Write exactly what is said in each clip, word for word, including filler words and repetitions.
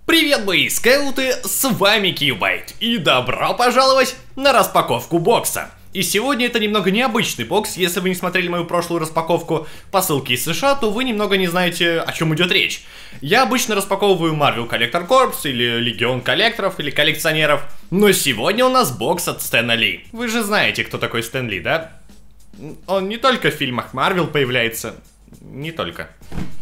Привет, мои скауты, с вами Кьюбайт, и добро пожаловать на распаковку бокса. И сегодня это немного необычный бокс. Если вы не смотрели мою прошлую распаковку по ссылке из США, то вы немного не знаете, о чем идет речь. Я обычно распаковываю Marvel Collector Corps, или Легион коллекторов, или коллекционеров. Но сегодня у нас бокс от Стэна Ли. Вы же знаете, кто такой Стэн Ли, да? Он не только в фильмах Marvel появляется, не только.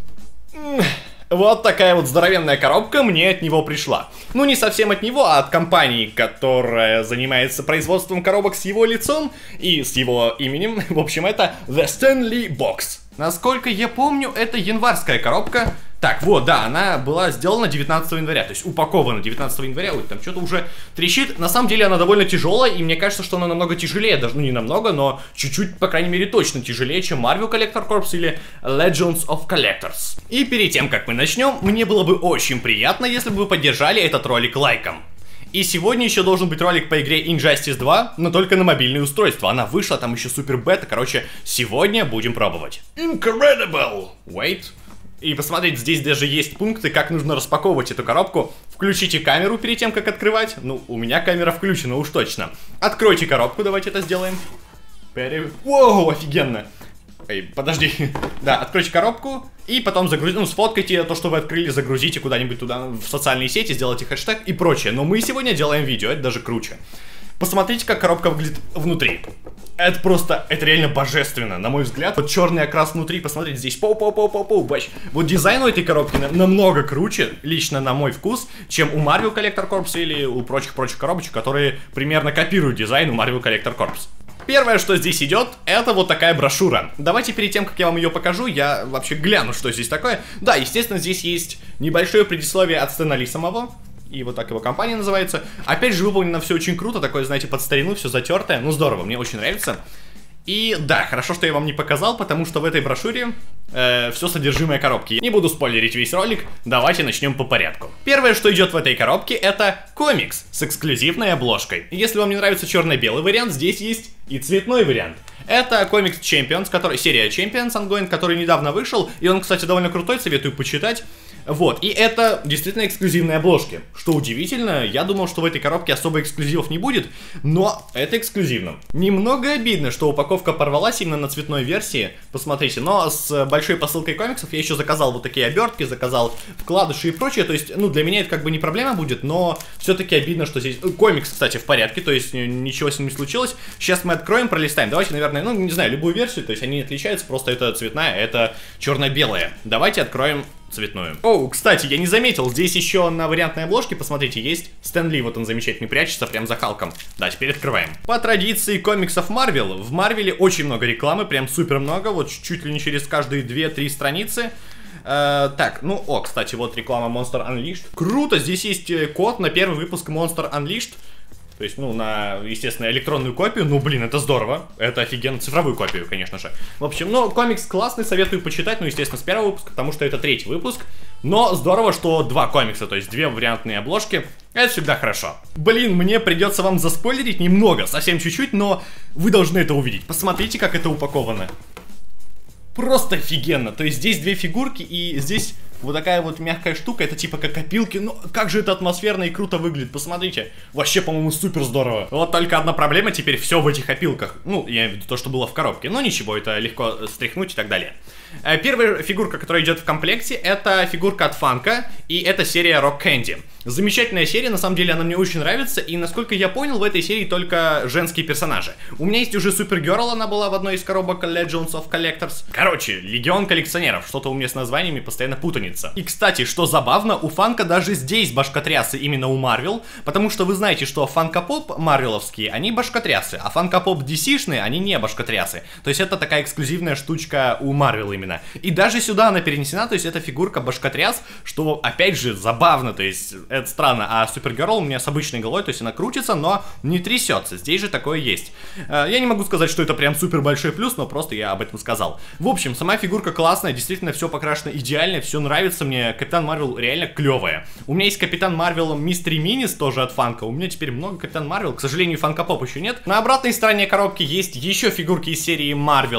Вот такая вот здоровенная коробка мне от него пришла. Ну, не совсем от него, а от компании, которая занимается производством коробок с его лицом и с его именем. В общем, это The Stan Lee Box. Насколько я помню, это январская коробка. Так, вот, да, она была сделана девятнадцатого января, то есть упакована девятнадцатого января. Ой, там что-то уже трещит. На самом деле она довольно тяжелая, и мне кажется, что она намного тяжелее, даже, ну не намного, но чуть-чуть, по крайней мере, точно тяжелее, чем Marvel Collector Corps или Legends of Collectors. И перед тем, как мы начнем, мне было бы очень приятно, если бы вы поддержали этот ролик лайком. И сегодня еще должен быть ролик по игре Injustice два, но только на мобильное устройство. Она вышла, там еще супер бета, короче, сегодня будем пробовать. Incredible! Wait. И посмотрите, здесь даже есть пункты, как нужно распаковывать эту коробку. Включите камеру перед тем, как открывать. Ну, у меня камера включена, уж точно. Откройте коробку, давайте это сделаем. Пере... Воу, офигенно. Эй, подожди. Да, откройте коробку и потом загрузите, ну, сфоткайте то, что вы открыли, загрузите куда-нибудь туда в социальные сети, сделайте хэштег и прочее. Но мы сегодня делаем видео, это даже круче. Посмотрите, как коробка выглядит внутри. Это просто, это реально божественно, на мой взгляд. Вот черный окрас внутри, посмотрите, здесь поу-поу-поу-поу-поу, бач. Вот дизайн у этой коробки намного круче, лично на мой вкус, чем у Marvel Collector Corps или у прочих-прочих коробочек, которые примерно копируют дизайн у Marvel Collector Corps. Первое, что здесь идет, это вот такая брошюра. Давайте перед тем, как я вам ее покажу, я вообще гляну, что здесь такое. Да, естественно, здесь есть небольшое предисловие от Стэна Ли самого. И вот так его компания называется. Опять же, выполнено все очень круто, такое, знаете, под старину, все затертое. Ну, здорово, мне очень нравится. И да, хорошо, что я вам не показал, потому что в этой брошюре э, все содержимое коробки. Я не буду спойлерить весь ролик, давайте начнем по порядку. Первое, что идет в этой коробке, это комикс с эксклюзивной обложкой. Если вам не нравится черно-белый вариант, здесь есть и цветной вариант. Это комикс Champions, который, серия Champions Ongoing, который недавно вышел, и он, кстати, довольно крутой, советую почитать. Вот, и это действительно эксклюзивные обложки. Что удивительно, я думал, что в этой коробке особо эксклюзивов не будет, но это эксклюзивно. Немного обидно, что упаковка порвалась именно на цветной версии, посмотрите, но с большой посылкой комиксов я еще заказал вот такие обертки, заказал вкладыши и прочее, то есть, ну, для меня это как бы не проблема будет, но все-таки обидно, что здесь... Комикс, кстати, в порядке, то есть ничего с ним не случилось. Сейчас мы откроем, пролистаем, давайте, наверное, ну, не знаю, любую версию, то есть они не отличаются, просто это цветная, это черно-белая. Давайте откроем цветную. О, кстати, я не заметил, здесь еще на вариантной обложке, посмотрите, есть Стэн Ли, вот он замечательный, прячется прям за Халком. Да, теперь открываем. По традиции комиксов Marvel, в Марвеле очень много рекламы, прям супер много, вот чуть ли не через каждые две-три страницы. Uh, так, ну, о, кстати, вот реклама Monster Unleashed. Круто, здесь есть код на первый выпуск Monster Unleashed. То есть, ну, на, естественно, электронную копию. Ну, блин, это здорово. Это офигенно. Цифровую копию, конечно же. В общем, ну, комикс классный, советую почитать. Ну, естественно, с первого выпуска, потому что это третий выпуск. Но здорово, что два комикса, то есть две вариантные обложки. Это всегда хорошо. Блин, мне придется вам заспойлерить немного, совсем чуть-чуть, но вы должны это увидеть. Посмотрите, как это упаковано. Просто офигенно. То есть здесь две фигурки, и здесь вот такая вот мягкая штука, это типа как копилки. Ну, как же это атмосферно и круто выглядит, посмотрите. Вообще, по-моему, супер здорово. Вот только одна проблема, теперь все в этих опилках. Ну, я имею в виду то, что было в коробке. Но ничего, это легко стряхнуть и так далее. Первая фигурка, которая идет в комплекте, это фигурка от Фанка, и это серия Rock Candy. Замечательная серия, на самом деле она мне очень нравится, и насколько я понял, в этой серии только женские персонажи. У меня есть уже Супергерл, она была в одной из коробок Legends of Collectors. Короче, Легион коллекционеров, что-то у меня с названиями постоянно путаница. И, кстати, что забавно, у Фанка даже здесь башкотрясы именно у Marvel, потому что вы знаете, что Фанка-поп марвеловские, они башкотрясы, а Фанка-поп ди си-шные, они не башкотрясы. То есть это такая эксклюзивная штучка у Marvel именно. И даже сюда она перенесена, то есть это фигурка башкотряс, что, опять же, забавно, то есть это странно, а Супергерл у меня с обычной головой, то есть она крутится, но не трясется, здесь же такое есть. Я не могу сказать, что это прям супер большой плюс, но просто я об этом сказал. В общем, сама фигурка классная, действительно все покрашено идеально, все нравится мне, Капитан Марвел реально клевая. У меня есть Капитан Марвел Мистери Минис, тоже от Фанка, у меня теперь много Капитан Марвел, к сожалению, Фанка Поп еще нет. На обратной стороне коробки есть еще фигурки из серии Марвел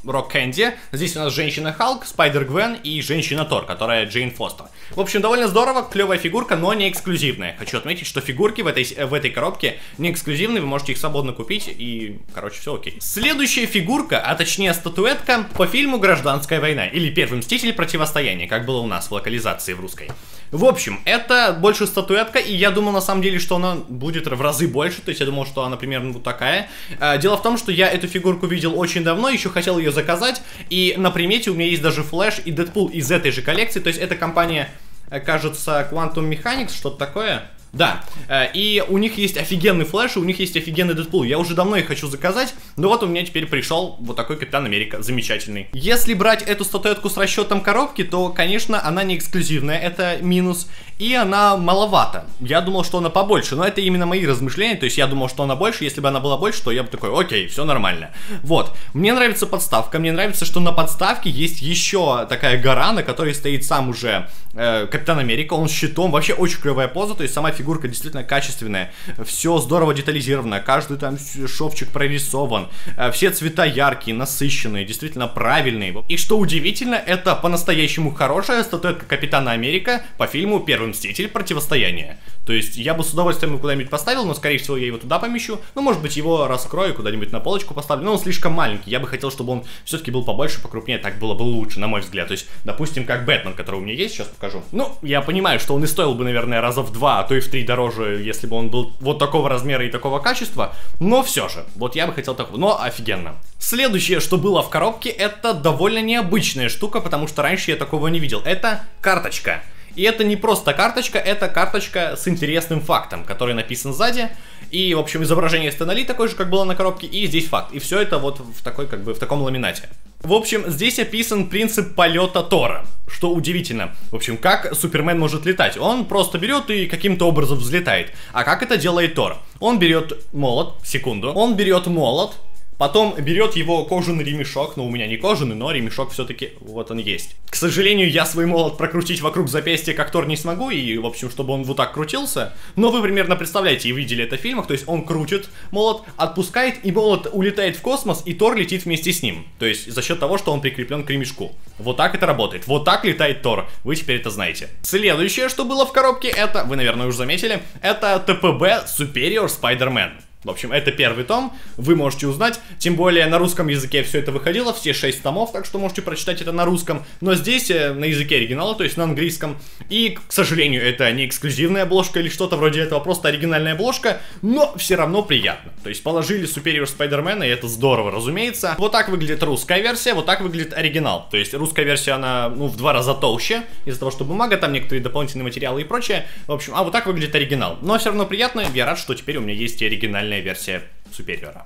Рок Кэнди. Здесь у нас Женщина Халк, Спайдер Гвен и Женщина Тор, которая Джейн Фостер. В общем, довольно здорово, клевая фигурка, но не эксклюзивная. Хочу отметить, что фигурки в этой, в этой коробке не эксклюзивные, вы можете их свободно купить и, короче, все окей. Следующая фигурка, а точнее статуэтка по фильму «Гражданская война» или «Первый мститель. Противостояние», как было у нас в локализации в русской. В общем, это больше статуэтка, и я думал на самом деле, что она будет в разы больше, то есть я думал, что она примерно вот такая. Дело в том, что я эту фигурку видел очень давно, еще хотел ее заказать, и на примете у меня есть даже Флэш и Дэдпул из этой же коллекции, то есть эта компания, кажется, Quantum Mechanics, что-то такое. Да, и у них есть офигенный Флэш, и у них есть офигенный Дэдпул. Я уже давно их хочу заказать, но вот у меня теперь пришел вот такой Капитан Америка, замечательный. Если брать эту статуэтку с расчетом коробки, то, конечно, она не эксклюзивная, это минус, и она маловато. Я думал, что она побольше, но это именно мои размышления, то есть я думал, что она больше, если бы она была больше, то я бы такой, окей, все нормально. Вот, мне нравится подставка, мне нравится, что на подставке есть еще такая гора, на которой стоит сам уже э, Капитан Америка, он с щитом, вообще очень клевая поза, то есть сама фигура Фигурка действительно качественная, все здорово детализировано, каждый там шовчик прорисован, все цвета яркие, насыщенные, действительно правильные. И что удивительно, это по-настоящему хорошая статуэтка Капитана Америка по фильму «Первый мститель. Противостояние». То есть я бы с удовольствием его куда-нибудь поставил, но скорее всего я его туда помещу, ну может быть его раскрою, куда-нибудь на полочку поставлю, но он слишком маленький, я бы хотел, чтобы он все-таки был побольше, покрупнее, так было бы лучше, на мой взгляд. То есть, допустим, как Бэтмен, который у меня есть, сейчас покажу. Ну, я понимаю, что он и стоил бы, наверное, раза в два, а то и в три дороже, если бы он был вот такого размера и такого качества, но все же, вот я бы хотел такого, но офигенно. Следующее, что было в коробке, это довольно необычная штука, потому что раньше я такого не видел, это карточка. И это не просто карточка, это карточка с интересным фактом, который написан сзади. И, в общем, изображение Стэна Ли такое же, как было на коробке, и здесь факт. И все это вот в такой, как бы, в таком ламинате. В общем, здесь описан принцип полета Тора, что удивительно. В общем, как Супермен может летать? Он просто берет и каким-то образом взлетает. А как это делает Тор? Он берет молот, секунду, он берет молот, потом берет его кожаный ремешок, ну у меня не кожаный, но ремешок все-таки вот он есть. К сожалению, я свой молот прокрутить вокруг запястья как Тор не смогу, и в общем, чтобы он вот так крутился. Но вы примерно представляете и видели это в фильмах, то есть он крутит молот, отпускает, и молот улетает в космос, и Тор летит вместе с ним. То есть за счет того, что он прикреплен к ремешку. Вот так это работает, вот так летает Тор, вы теперь это знаете. Следующее, что было в коробке, это, вы, наверное, уже заметили, это ТПБ Superior Spider-Man. В общем, это первый том, вы можете узнать, тем более на русском языке все это выходило, все шесть томов, так что можете прочитать это на русском, но здесь на языке оригинала, то есть на английском, и, к сожалению, это не эксклюзивная обложка или что-то вроде этого, просто оригинальная обложка, но все равно приятно, то есть положили Superior Spider-Man, и это здорово, разумеется. Вот так выглядит русская версия, вот так выглядит оригинал, то есть русская версия, она, ну, в два раза толще, из-за того, что бумага, там некоторые дополнительные материалы и прочее, в общем, а вот так выглядит оригинал, но все равно приятно, я рад, что теперь у меня есть и оригинальная версия Супериора.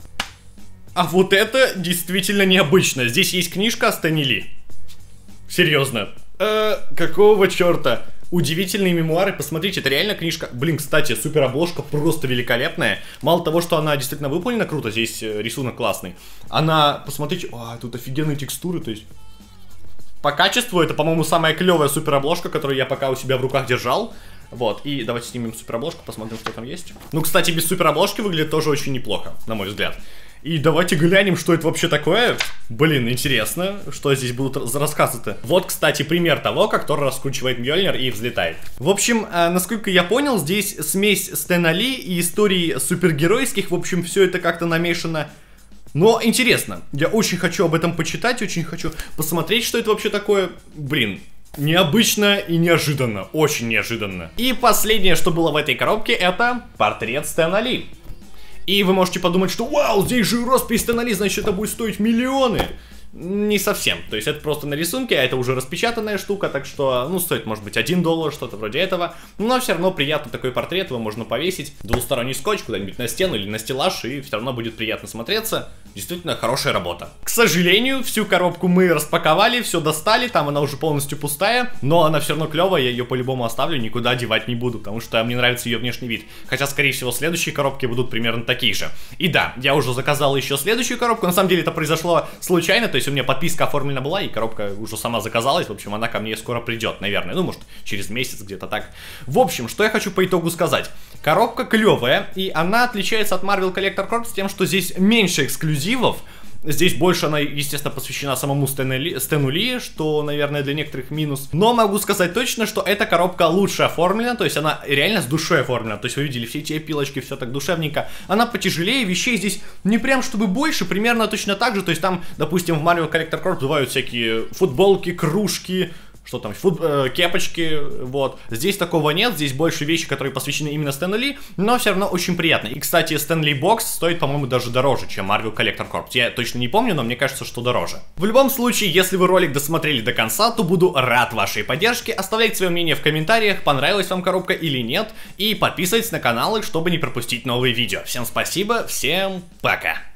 А вот это действительно необычно. Здесь есть книжка о Стэне Ли. Серьезно. Э, какого черта? Удивительные мемуары. Посмотрите, это реально книжка. Блин, кстати, супер обложка просто великолепная. Мало того, что она действительно выполнена круто, здесь рисунок классный. Она, посмотрите, а, тут офигенные текстуры, то есть... По качеству это, по-моему, самая клевая супер обложка, которую я пока у себя в руках держал. Вот, и давайте снимем суперобложку, посмотрим, что там есть. Ну, кстати, без суперобложки выглядит тоже очень неплохо, на мой взгляд. И давайте глянем, что это вообще такое. Блин, интересно, что здесь будут за рассказы-то. Вот, кстати, пример того, как Тор раскручивает Мьёльнир и взлетает. В общем, э, насколько я понял, здесь смесь Стэна Ли и историй супергеройских. В общем, все это как-то намешано. Но интересно, я очень хочу об этом почитать, очень хочу посмотреть, что это вообще такое. Блин. Необычно и неожиданно, очень неожиданно. И последнее, что было в этой коробке, это портрет Стэна Ли. И вы можете подумать, что вау, здесь же роспись Стэна Ли, значит это будет стоить миллионы. Не совсем, то есть это просто на рисунке, а это уже распечатанная штука, так что, ну, стоит, может быть, один доллар, что-то вроде этого. Но все равно приятно такой портрет, его можно повесить, двусторонний скотч куда-нибудь на стену или на стеллаж, и все равно будет приятно смотреться. Действительно хорошая работа. К сожалению, всю коробку мы распаковали, все достали, там она уже полностью пустая, но она все равно клевая, я ее по-любому оставлю, никуда девать не буду, потому что мне нравится ее внешний вид. Хотя, скорее всего, следующие коробки будут примерно такие же. И да, я уже заказал еще следующую коробку, на самом деле это произошло случайно, то есть у меня подписка оформлена была, и коробка уже сама заказалась, в общем, она ко мне скоро придет, наверное, ну, может, через месяц, где-то так. В общем, что я хочу по итогу сказать. Коробка клевая, и она отличается от Marvel Collector Corps тем, что здесь меньше эксклюзивов, Здесь больше она, естественно, посвящена самому Стэну Ли, Стэну Ли, что, наверное, для некоторых минус. Но могу сказать точно, что эта коробка лучше оформлена, то есть она реально с душой оформлена. То есть вы видели все эти опилочки, все так душевненько. Она потяжелее, вещей здесь не прям чтобы больше, примерно точно так же. То есть там, допустим, в Marvel Collector Corps бывают всякие футболки, кружки, что там, фут, э, кепочки, вот. Здесь такого нет, здесь больше вещи, которые посвящены именно Стэну Ли, но все равно очень приятно. И, кстати, Stan Lee Box стоит, по-моему, даже дороже, чем Marvel Collector Corps. Я точно не помню, но мне кажется, что дороже. В любом случае, если вы ролик досмотрели до конца, то буду рад вашей поддержке. Оставляйте свое мнение в комментариях, понравилась вам коробка или нет, и подписывайтесь на канал, чтобы не пропустить новые видео. Всем спасибо, всем пока!